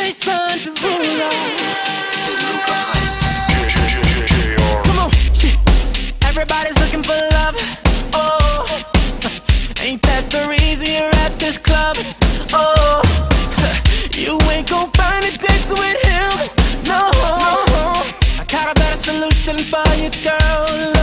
Jason Derulo. Come on, shit. Everybody's looking for love. Oh, ain't that the reason you're at this club? Oh, you ain't gon' find a date with him. No, I got a better solution for you, girl.